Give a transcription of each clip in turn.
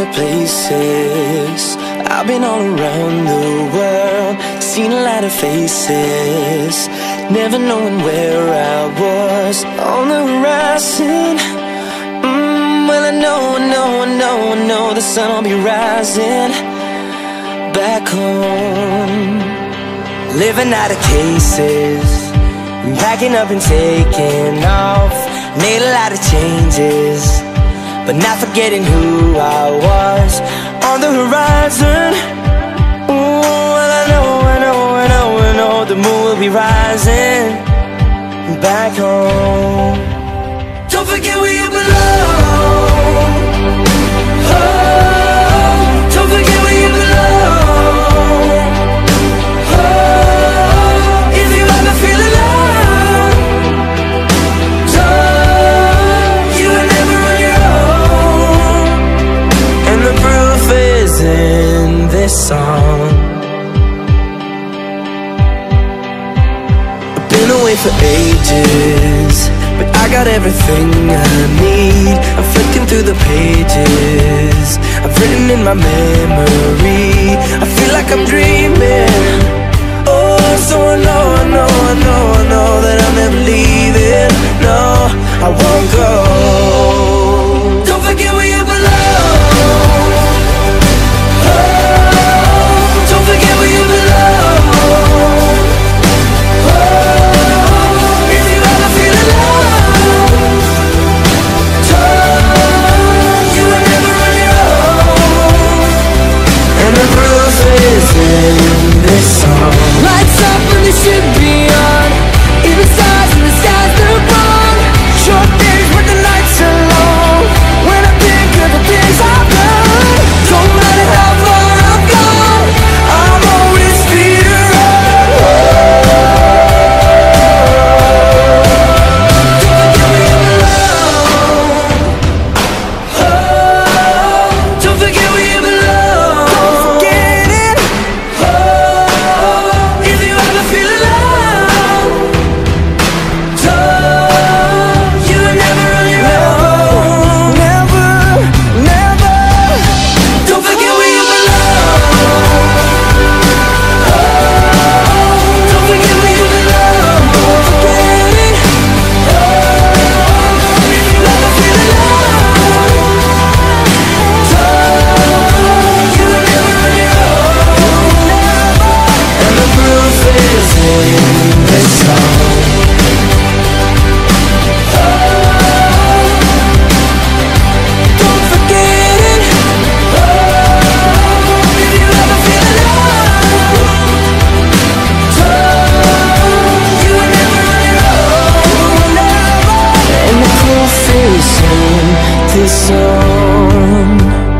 places. I've been all around the world, seen a lot of faces, never knowing where I was on the horizon. Well, I know the sun will be rising back home. Living out of cases, packing up and taking off. Made a lot of changes, but not forgetting who I was on the horizon. Ooh, well, I know the moon will be rising back home. Don't forget where you belong. Oh, don't forget where you belong. Oh, if you ever feel alone, you are never on your own. And the proof is in this song. I've been away for ages, but I got everything I need. I'm flicking through the pages I've written in my memory. I feel like I'm dreaming. Oh, so I know that I'm never leaving. No, I won't go. Don't forget where you belong. Oh, don't forget where you belong. Oh, if you ever feel alone, you are never on your own. And the proof is in this song. Lights up when they should be on, even stars in the skies look wrong. Short days when the nights are long, when I think of the things I've done. Don't matter how far I've gone, I'm always feeling right. Don't forget where you belong. Don't forget it. Oh, if you ever feel alone, you are never on your own. Never. Don't forget where you belong. Don't forget where you belong. Don't forget it. If you ever feel alone, you are never on your own. And the proof is in this song. Don't forget it. If you ever feel alone, you are never on your own. And the proof is in this song.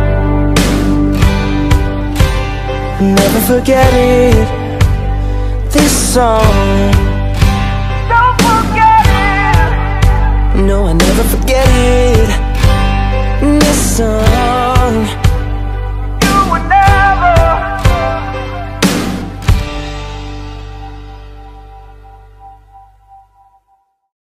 Never forget it. This song. Don't forget it. No, I never forget it. This song.